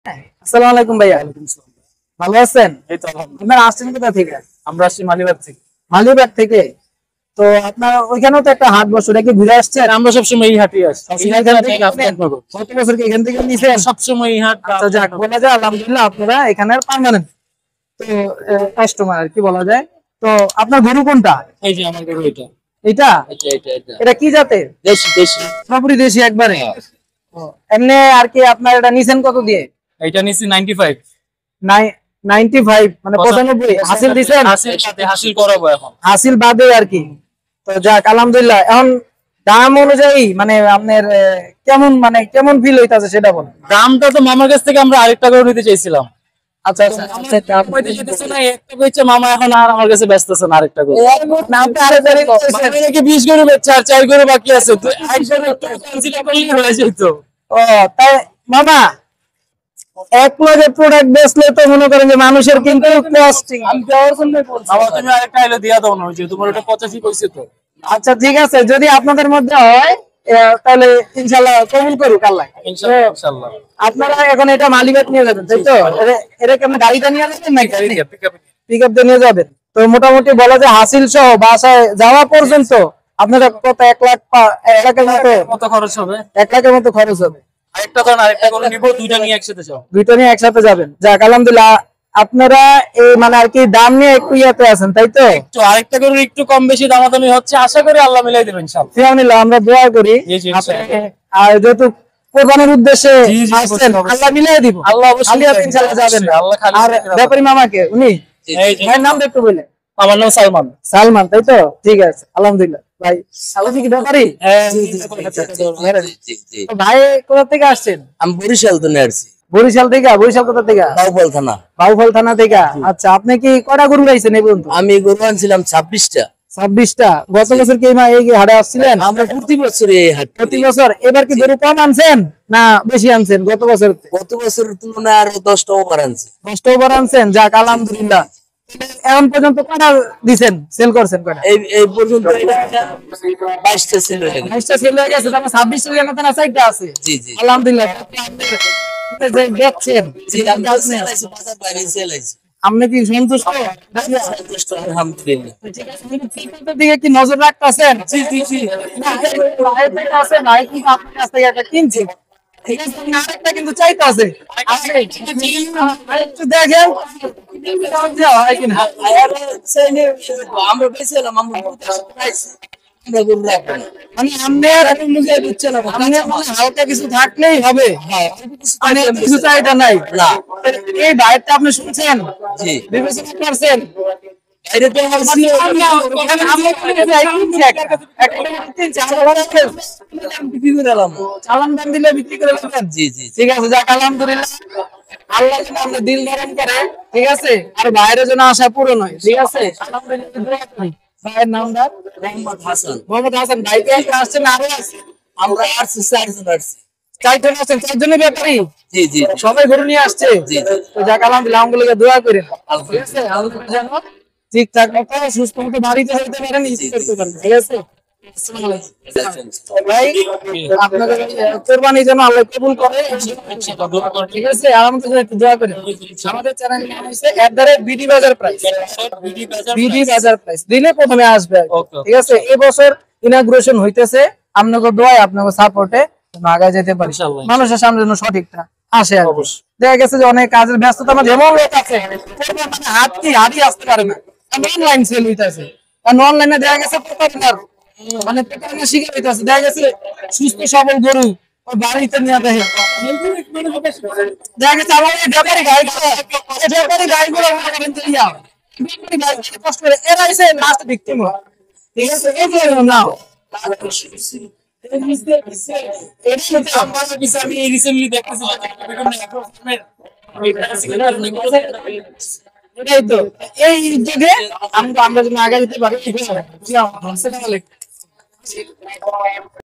আসসালামু আলাইকুম ভাইয়া। ভালো আছেন? এই তো আলহামদুলিল্লাহ। আপনারা আসছেন কোথা থেকে? আমরা আসছি মালিবাগ থেকে। মালিবাগ থেকে। তো আপনার ওইখানেও তো একটা হাট বসে, নাকি ঘুরে আসছেন? আমরা সবসময় এই হাটে আসি। কত বছর কি এখান থেকে নিছেন? সবসময় এই হাট। আচ্ছা যাক, বলা যায় আলহামদুলিল্লাহ আপনারা এখানের পার্মানেন্ট তো কাস্টমার আর কি বলা যায়। তো আপনার গরু কোনটা? এই যে আমার গরু এটা। এটা এটা এটা কি জাতের? দেশি। পুরোপুরি দেশি একবারে। এমনি আর কি আপনার এটা নিছেন কত দিয়ে? এটা নিছি 95। 95 মানে 95 হাসিল দিছেন? হাসিল করাবো এখন। হাসিল বাদে আর কি। তো যাক আলহামদুলিল্লাহ। এখন দাম অনুযায়ী মানে আপনার কেমন ফিল হইতাছে সেটা বলেন। দামটা তো মামার কাছ থেকে আমরা আরেকটা গরু নিতে চাইছিলাম। আচ্ছা মামা এখন আর আমার কাছে ব্যস্ত আছে না আরেকটা গরু। না আপনি আরেকটা 20 গরু বেচছে আর 4 গরু বাকি আছে। তো একজন একটু কনসিডার করলেই হয়ে যেত। ও তাই মামা, এক লগে প্রোডাক্ট বেচলে তো মনে করেন যে মানুষের কিন্তু কস্টিং আমি দেওয়ার জন্য বলছি। বাবা তুমি আরেকটা এলো দিয়া দাও না, ওই যে তোমার ওটা 85 কইছে তো। আচ্ছা ঠিক আছে, যদি আপনাদের মধ্যে হয় তাহলে ইনশাআল্লাহ কবুল করুক আল্লাহ। ইনশাআল্লাহ। আপনারা এখন এটা মালিবাগ নিয়ে যাবেন তাই তো? এটা কি আপনি গাড়িটা নিয়ে যাবেন নাকি পিকআপ দিয়ে নিয়ে যাবেন? তো মোটামুটি বলা যায় হাসিল সহ বাসায় যাওয়া পর্যন্ত আপনারা কত 1 লাখের মতো খরচ হবে? 1 লাখের মতো খরচ হবে। আরেকটা গরু নিব, দুইটা নিয়ে একসাথে যাও। দুইটা নিয়ে একসাথে যাবেন। যাক আলহামদুলিল্লাহ, আপনারা এই মানে আর কি দাম নিয়ে একটু ইয়াতে আছেন তাই তো? একটু আরেকটা গরুর একটু কম বেশি দামাদামি হচ্ছে, আশা করি আল্লাহ মিলাই দেবেন ইনশাআল্লাহ। আমরা দোয়া করি। আর যেহেতু কোরবানির উদ্দেশ্যে আসছেন, আল্লাহ মিলাই দিব। আল্লাহ অবশ্যই ইনশাআল্লাহ যাবেন। আর ব্যাপারী মামাকে উনি ভাইয়ের নাম একটু বলেন। আমার নাম সালমান তাই তো? ঠিক আছে আলহামদুলিল্লাহ। ভাই আপনি কি ব্যাপারী? ভাই কোথা থেকে আসছেন? আমি বরিশাল থেকে আসছি। বরিশাল থেকে? বরিশাল কোথা থেকে? বাউফল থানা থেকে। আচ্ছা, আপনি কি কয়টা গরু রাইছেন এই পর্যন্ত? আমি গরু আনছিলাম 26টা। 26টা। গত বছর কি এই হাটে আসছিলেন? আমরা প্রতি বছর এই হাট। প্রতি বছর। এবার কি গরু কম আনছেন না বেশি আনছেন গত বছর? গত বছরের তুলনায় আরো 10টা ওভার আনছি। 10টা ওভার আনছেন? যাক আলহামদুলিল্লাহ। এখন পর্যন্ত কয়টা দিছেন, সেল করছেন কয়টা? এই পর্যন্ত 22টা সেল হয়ে গেছে। 22টা সেল হয়ে গেছে, তারপর 26টা জানা না 4টা আছে। জি। আলহামদুলিল্লাহ। যে দেখছেন জি, আমরা সেল আছে, বাজার বাইরে সেল আছে। আপনি কি সন্তুষ্ট? আলহামদুলিল্লাহ। ঠিক আছে, আপনি দিকে কি নজর রাখতেছেন? জি। না আছে ভাই, কি আপনার কাছ থেকে একটা কিনছি। ঠিক আছে, আরেকটা কিন্তু চাইতে আছে। একটু দেখেন আমরা বেঁচেলাম, আমরা হালকা কিছু থাকলেই হবে। কিছু চাহিদা নাই। এই বাইরটা আপনি শুনছেন? জি। বিবেচনা করছেন? চালান দাম দিলে বিক্রি করে ফেলবেন? জি। ঠিক আছে, যাক আলহামদুলিল্লাহ। আল্লাহ যেন আপনার দিল ধারণ করে। ঠিক আছে, আর বাইরের জন্য আশা পূরণ হয়। ঠিক আছে, আলহামদুলিল্লাহ। ভাইয়ের নামটা? মোহাম্মদ হাসান। ভাই কে আসছেন আরো আছে? আমরা আসছি 4 জন আসছি। 4 জন আসছেন? 4 জনের ব্যাপারী? জি। সবাই গরু নিয়ে আসছে? জি। তো যাক আলহামদুলিল্লাহ, আমগুলোকে দোয়া করেন। ঠিক আছে, আল্লাহ যেন ঠিকঠাক মতো সুস্থ মতো বাড়িতে যেতে পারেন, ঈদ করতে পারেন। ঠিক আছে ভাই, আপনাদের কোরবানি যেন আল্লাহ কবুল করে। ঠিক আছে, আলহামদুলিল্লাহ, একটু দোয়া করেন। আমাদের চ্যানেল নাম হচ্ছে @BD বাজার প্রাইস। BD বাজার প্রাইস দিলে প্রথমে আসবে। ঠিক আছে, এবছর ইনাগুরেশন হইতেছে। আপনাদের দোয়ায়, আপনাদের সাপোর্টে আগায় যেতে পারি। মানুষের সামনে যেন সঠিকটা আসে। দেখা গেছে যে অনেক কাজের ব্যস্ততা আমার যেমন লোক আছে, হাতই আসতে পারে না, অনলাইন সেল হইতেছে। কারণ অনলাইনে দেখা গেছে প্রতারণা শিকার হইতেছে। দেখা গেছে সুস্থ সবল গরু বাড়িতে নিয়ে দেখে। দেখা গেছে আমার ব্যাপারী গাড়িগুলো কষ্ট করে এরা এসে লাস্ট ভিকটিম হয়। ঠিক আছে, এই যে নাও আমি রিসেন্টলি এটাই তো, এই যুগে আমরা যেন আগে যেতে পারি।